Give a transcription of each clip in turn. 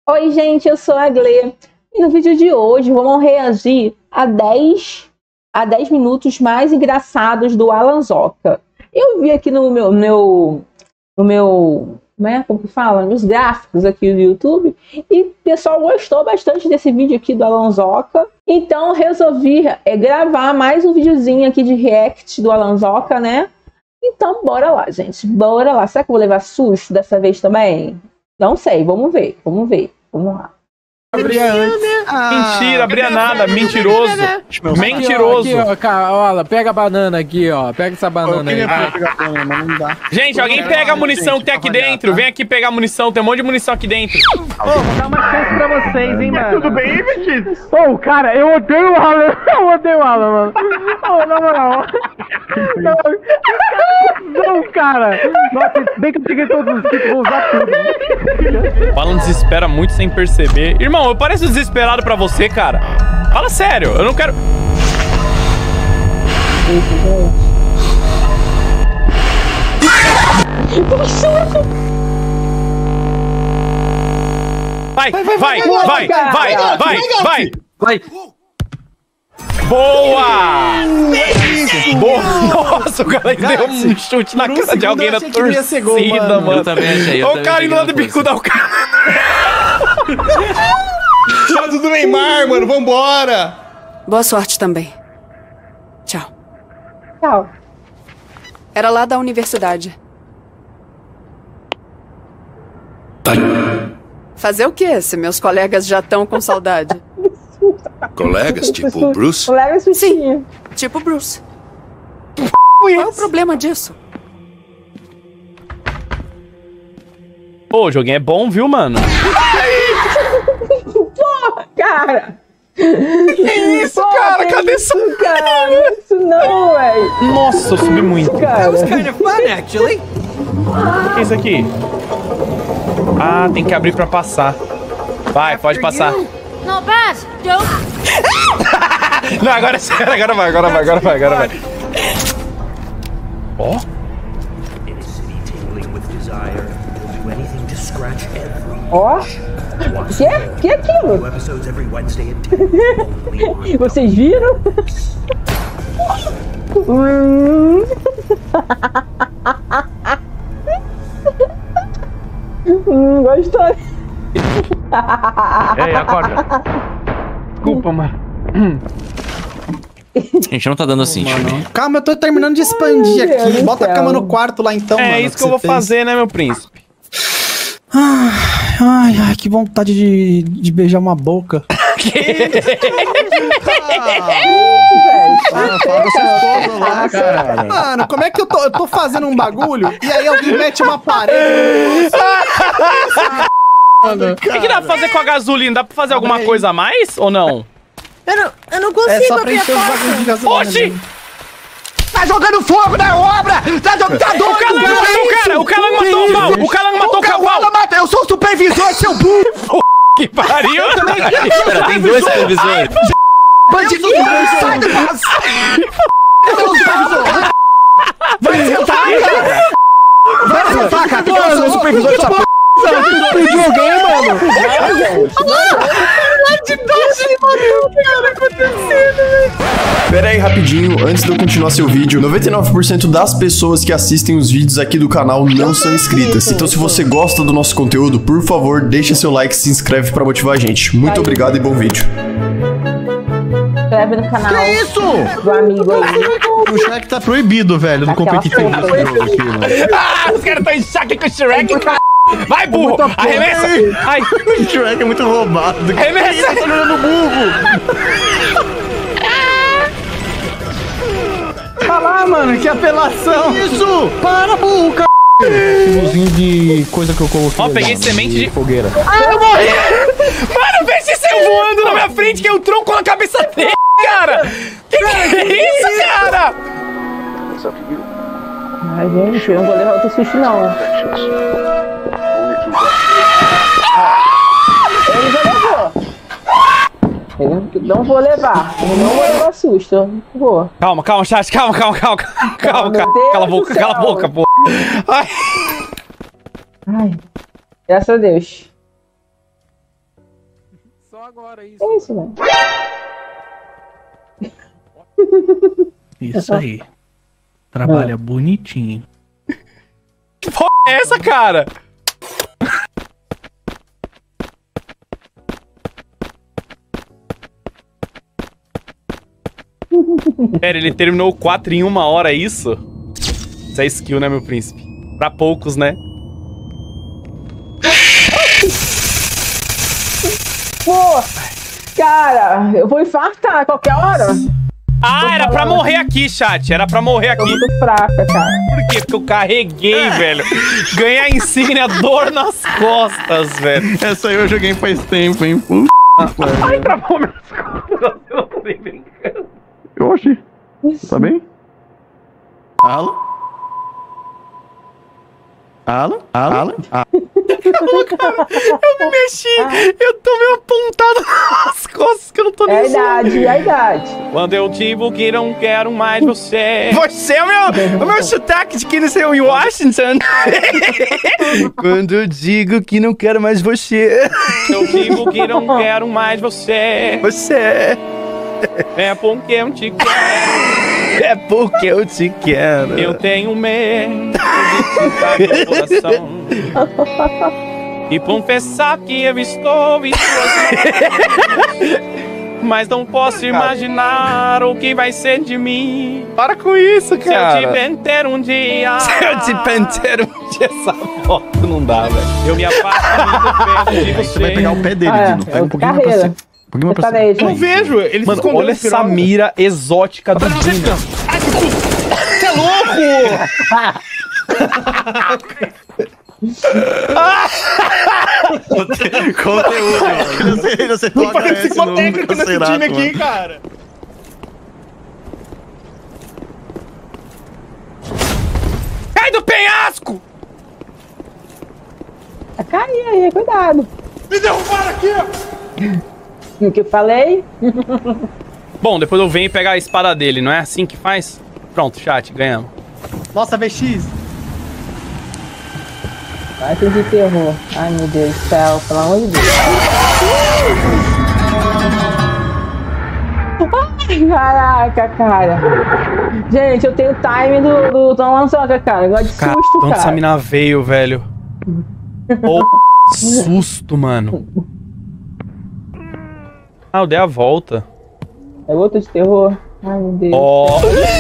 Oi, gente, eu sou a Glê. E no vídeo de hoje vamos reagir a 10 minutos mais engraçados do Alan Zoca. Eu vi aqui no meu como que fala? Nos gráficos aqui do YouTube, e o pessoal gostou bastante desse vídeo aqui do Alan Zoca. Então resolvi gravar mais um videozinho aqui de react do Alan Zoca, né? Então bora lá, gente, bora lá. Será que eu vou levar susto dessa vez também? Não sei, vamos ver, vamos lá. Abria antes. Mentira, abria nada, mentiroso. Mentiroso. Aqui, ó, cara, pega a banana aqui, ó. Pega essa banana aí. Não dá. Gente, alguém pega a munição que tem aqui dentro. Vem aqui pegar a munição, tem um monte de munição aqui dentro. Vou dar uma chance pra vocês, hein, mano. Tudo bem, Vegeta? Ô, cara, eu odeio o Alan. Eu odeio o Alan, mano. Ô, na moral. Não, cara. Nossa, bem que eu peguei todos os kits, vou usar tudo. O Alan desespera muito sem perceber. Irmão, eu pareço desesperado pra você, cara. Fala sério, eu não quero... Vai! Boa! Boa! Nossa, o cara deu um chute na cara de alguém na torcida, mano. Eu também achei. Ô, cara, indo lá do bico da o cara. Chave do Neymar, mano, vambora! Boa sorte também. Tchau. Tchau. Era lá da universidade. Fazer o quê, se meus colegas já estão com saudade? Colegas, tipo o Bruce? Colega sustinho. Tipo Bruce. Qual é o problema disso? Pô, o joguinho é bom, viu, mano? Porra, cara! Que isso, cara? Cadê isso? Cara, isso não, velho. Nossa, eu subi muito. Cara. O que é isso aqui? Ah, tem que abrir pra passar. Vai, pode passar. Not bad, don't. Não, agora é sério, agora vai. Ó. Ó. Que é aquilo? Vocês viram? Gostou? Ei, acorda. Desculpa, mano. A gente não tá dando assim, time. Calma, eu tô terminando de expandir aqui. Bota a cama no quarto lá então, mano. É isso que eu vou fazer, né, meu príncipe? Ai, que vontade de beijar uma boca. Mano, como é que eu tô fazendo um bagulho e aí alguém mete uma parede? O que dá pra fazer com a gasolina? Dá pra fazer alguma coisa a mais ou não? Eu não consigo. É só preencher os bagulhos de gasolina. Oxi! Tá jogando fogo na obra! Tá doido, O Calango matou o pau! O Calango matou o cavalo! Eu sou o supervisor, seu burro! Que pariu! Pera, tem dois televisores. Bandidinho! Sai do passo! Eu sou o supervisor! Vai sentar, cara! Vai sentar, cara! Eu sou o supervisor dessa porra! Explodiu alguém, mano! Pera aí rapidinho, antes de eu continuar seu vídeo, 99% das pessoas que assistem os vídeos aqui do canal não são inscritas. Então se você gosta do nosso conteúdo, por favor, deixa seu like e se inscreve pra motivar a gente. Muito obrigado e bom vídeo. Inscreve no canal. Que isso? Do amigo aí. O Shrek tá proibido, velho, no competitivo desse jogo aqui, mano. Ah, os caras estão em choque com o Shrek. Vai, burro! Arremessa! Ai! O Shrek é muito roubado. Arremessa! Tá jogando burro! Olha lá, mano, que apelação! Isso! Para, burro, c... Símbolozinho de coisa que eu coloquei. Ó, peguei semente de fogueira. Ah, eu morri! Mano, vê se saiu voando na minha frente que eu tronco na cabeça dele, cara! Que é isso, cara? Ai, gente, eu não vou levar outro susto, não. Ele já levou. Eu não vou levar. Eu não vou levar susto. Eu vou. Calma, chat, calma. Cala a boca, pô. Ai. Ai, graças a Deus. só agora isso. É isso, né? Isso aí. Trabalha bonitinho. Que porra é essa, cara? Pera, ele terminou 4 em 1 hora, é isso? Isso é skill, né, meu príncipe? Pra poucos, né? Pô, cara, eu vou infartar a qualquer hora. Ah, era pra morrer aqui, chat. Era pra morrer aqui. Tô muito fraca, cara. Por quê? Porque eu carreguei, velho. Ganhar insígnia, dor nas costas, velho. Essa aí eu joguei faz tempo, hein? Ai, travou minhas costas. Eu não tô nem brincando. Oxi. Tá bem? Alô? Alô? Alô? Eu me mexi. Eu tomei uma pontada nas costas que eu não tô nem É a idade, é a idade. Quando eu digo que não quero mais você. Você é o meu sotaque de quem nasceu em Washington. Quando eu digo que não quero mais você. Eu digo que não quero mais você. Você. É porque eu te quero. É porque eu te quero. Eu tenho medo de te dar meu coração. E confessar que eu estou em suas mãos. Mas não posso imaginar o que vai ser de mim. Para com isso, cara. Se eu te penteiro um dia. Se eu te penteiro um dia, essa foto não dá, velho. Eu me afasto muito perto de você. Você vai pegar o pé dele, Dino. Pega um pouquinho mais pra cima. Um pouquinho mais pra cima. Eu não vejo. Ele Mano, olha essa mira exótica do Dino. Você é louco! Conteúdo, mano. Você Não parece uma técnica nesse time aqui, cara. Cai do penhasco! Vai cair aí, cuidado. Me derrubaram aqui, ó! O que eu falei? Bom, depois eu venho pegar a espada dele, não é assim que faz? Pronto, chat, ganhamos. Nossa, VX. Vai ter de terror. Ai, meu Deus do céu, pelo amor de Deus. Ai, caraca, cara. Gente, eu tenho o time do Tom Lanzoca, cara. Igual de susto, Onde essa cara. mina veio, velho? Oh, susto, mano. Ah, eu dei a volta. É outro de terror? Ai, meu Deus. Ó.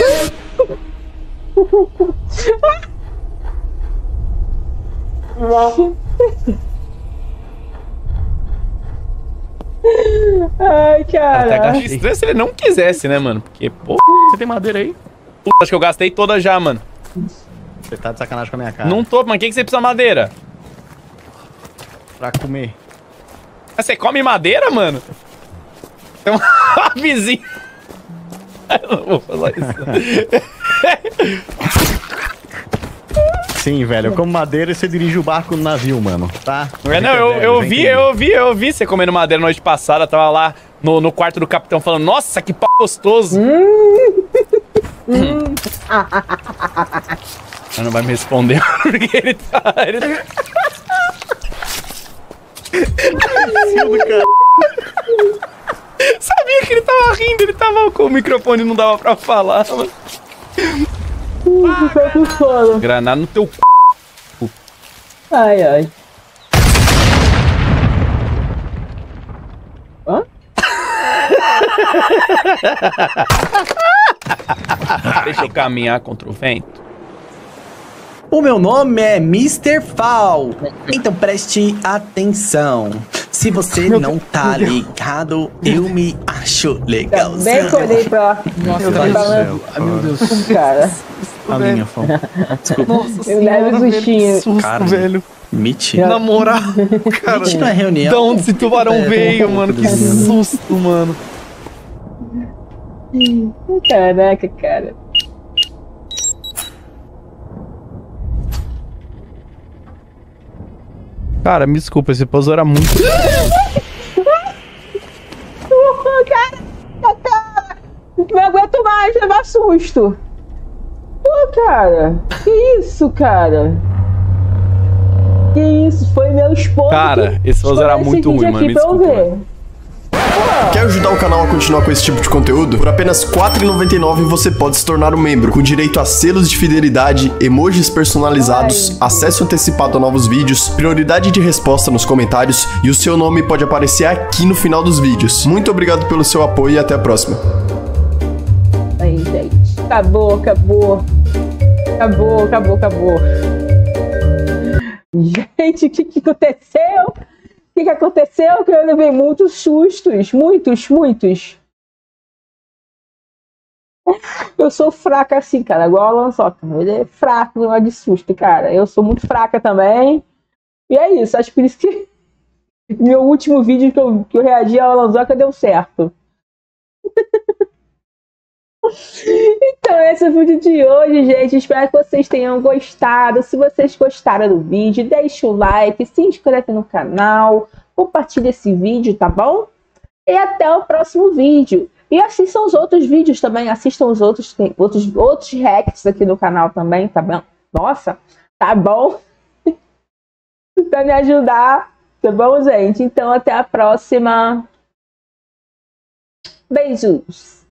Ai, Até cara. gastei estranho se ele não quisesse, né, mano? Porque, pô, você tem madeira aí? Puta, acho que eu gastei toda já, mano. Você tá de sacanagem com a minha cara. Não tô, mas quem que você precisa de madeira? Pra comer. Mas você come madeira, mano? Tem uma vizinha. Eu não vou falar isso. Sim, velho. Eu como madeira e você dirige o barco no navio, mano. Tá? Não, eu vi você comendo madeira noite passada. Tava lá no quarto do capitão falando, nossa, que pau gostoso. Mas não vai me responder porque ele tá... Sabia que ele tava rindo, ele tava com o microfone, não dava pra falar, mano. Granada no teu c... Ai, ai. Hã? Deixa eu caminhar contra o vento. O meu nome é Mr. Fall, então preste atenção. Se você não tá ligado, eu me acho legal. Bem que eu olhei pra lá. Nossa, Meu Deus do céu. Ai, meu Deus. cara. A linha, Fão. Eu levo o sustinho. Susto, velho. Mentira. Na moral, cara. Mentira, reunião. De onde esse tubarão veio, mano? Que susto, mano. Caraca, cara. Cara, me desculpa, esse puzzle era muito... Cara, não aguento mais levar susto. Pô, cara, que isso, cara? Que isso, foi meu esposo. Cara, esse puzzle era muito ruim, mano, me desculpa, Quer ajudar o canal a continuar com esse tipo de conteúdo? Por apenas R$ 4,99 você pode se tornar um membro, com direito a selos de fidelidade, emojis personalizados, acesso antecipado a novos vídeos, prioridade de resposta nos comentários e o seu nome pode aparecer aqui no final dos vídeos. Muito obrigado pelo seu apoio e até a próxima. Aí, gente. Acabou. Gente, o que aconteceu? O que aconteceu? Que eu levei muitos sustos. Muitos. Eu sou fraca assim, cara. Igual a Lanzoca. Ele é fraco no de susto, cara. Eu sou muito fraca também. E é isso. Acho por isso que meu último vídeo que eu reagi à Lanzoca deu certo. Então esse é o vídeo de hoje, gente. Espero que vocês tenham gostado. Se vocês gostaram do vídeo, deixe o like, se inscreve no canal, compartilhe esse vídeo, tá bom? E até o próximo vídeo. E assistam os outros vídeos também. Assistam os outros, tem outros reacts aqui no canal também, tá bom? Nossa, tá bom? Pra me ajudar, tá bom, gente? Então até a próxima. Beijos.